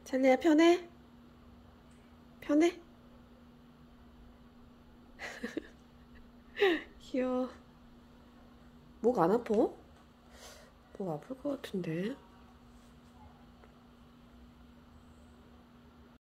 찰리야, 편해? 편해? 귀여워. 목 안 아파? 목 아플 것 같은데.